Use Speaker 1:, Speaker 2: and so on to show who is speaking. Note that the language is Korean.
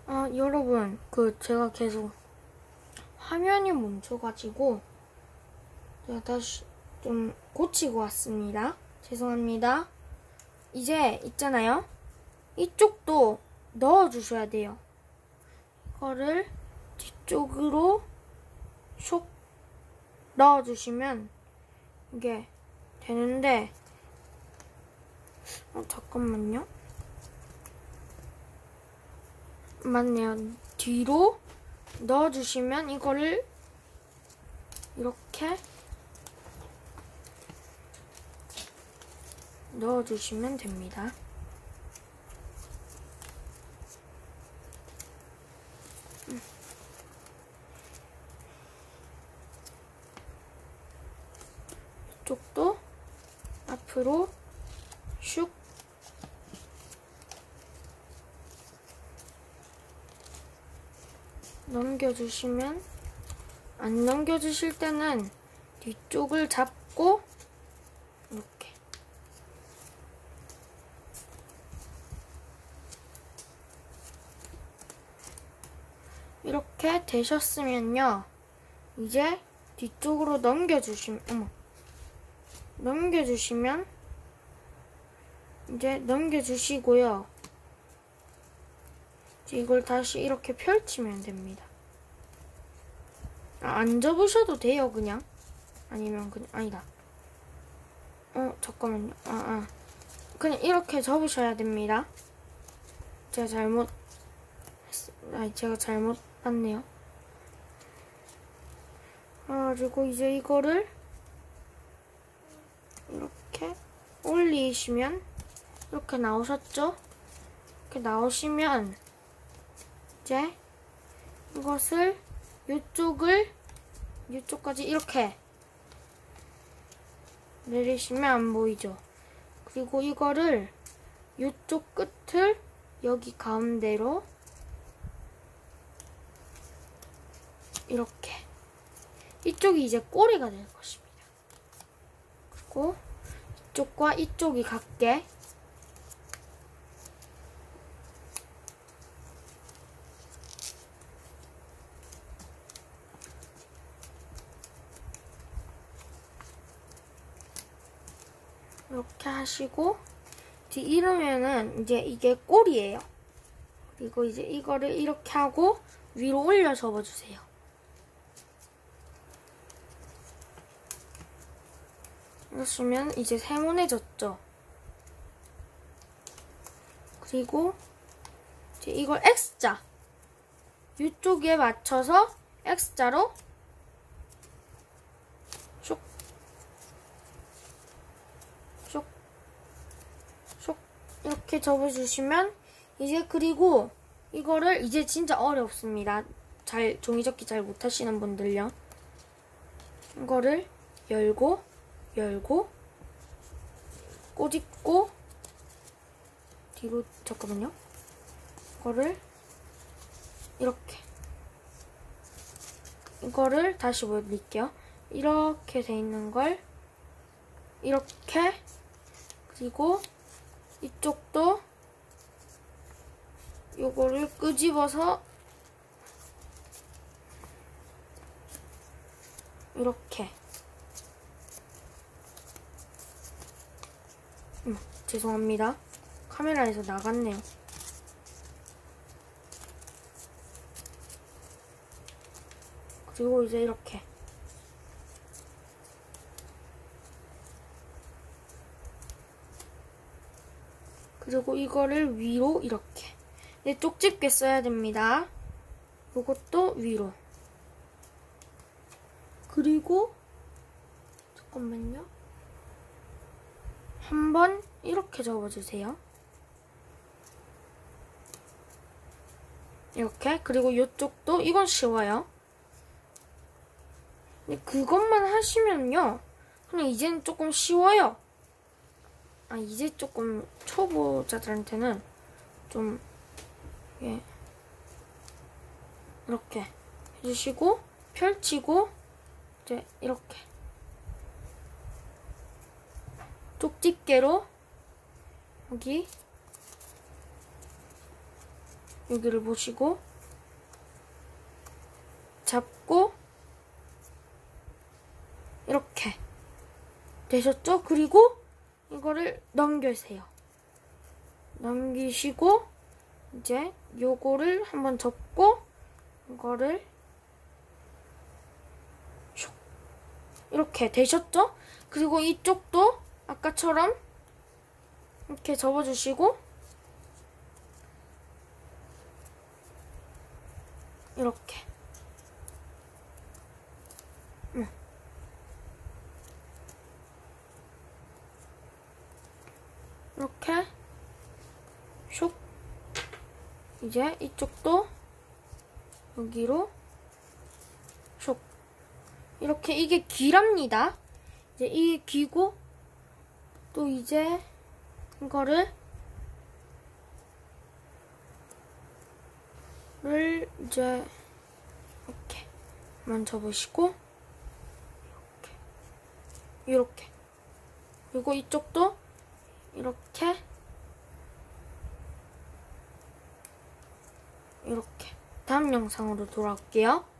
Speaker 1: 여러분, 제가 계속 화면이 멈춰가지고 제가 다시 좀 고치고 왔습니다. 죄송합니다. 이제 있잖아요. 이쪽도 넣어주셔야 돼요. 이거를 뒤쪽으로 쏙 넣어주시면 이게 되는데, 잠깐만요. 맞네요. 뒤로 넣어주시면 이거를 이렇게 넣어주시면 됩니다. 이쪽도 앞으로 슉 넘겨주시면, 안 넘겨주실 때는 뒤쪽을 잡고 이렇게 되셨으면요, 이제 뒤쪽으로 넘겨주시면 이제 넘겨주시고요. 이제 이걸 다시 이렇게 펼치면 됩니다. 안 접으셔도 돼요, 그냥. 아니면 그냥, 아니다. 잠깐만요. 그냥 이렇게 접으셔야 됩니다. 제가 잘못 봤네요. 그리고 이제 이거를 이렇게 올리시면 이렇게 나오셨죠? 이렇게 나오시면 이제 이것을 이쪽까지 이렇게 내리시면 안 보이죠? 그리고 이거를 이쪽 끝을 여기 가운데로 이렇게, 이쪽이 이제 꼬리가 될 것입니다. 그리고 이쪽과 이쪽이 같게 이렇게 하시고, 이러면은 이제 이게 꼬리예요. 그리고 이제 이거를 이렇게 하고 위로 올려 접어주세요. 이러시면 이제 세모내졌죠. 그리고 이제 이걸 X자, 이쪽에 맞춰서 X자로 쏙 이렇게 접어주시면 이제, 그리고 이거를 이제 진짜 어렵습니다. 종이접기 잘 못하시는 분들요. 이거를 열고 꼬집고 뒤로, 잠깐만요. 이거를 이렇게, 이거를 다시 보여드릴게요. 이렇게 돼 있는 걸 이렇게, 그리고 이쪽도 요거를 끄집어서 이렇게, 죄송합니다. 카메라에서 나갔네요. 그리고 이제 이렇게 그리고 이거를 위로 이렇게, 쪽집게 써야 됩니다. 이것도 위로. 그리고 잠깐만요. 한번 이렇게 접어주세요. 이렇게. 그리고 이쪽도, 이건 쉬워요. 근데 그것만 하시면요, 그냥 이제는 조금 쉬워요. 이제 조금 초보자들한테는 좀, 이렇게 해주시고, 펼치고, 이제 이렇게 쪽집게로 여기 여기를 보시고 잡고 이렇게 되셨죠? 그리고 이거를 넘겨세요. 넘기시고 이제 요거를 한번 접고 이거를 슉 이렇게 되셨죠? 그리고 이쪽도 아까처럼 이렇게 접어주시고 이렇게 이렇게 슉 이제 이쪽도 여기로 슉 이렇게 이게 귀랍니다. 이제 이게 귀고 또 이제 이거를 이제 이렇게 만져보시고 이렇게 그리고 이쪽도 이렇게 다음 영상으로 돌아올게요.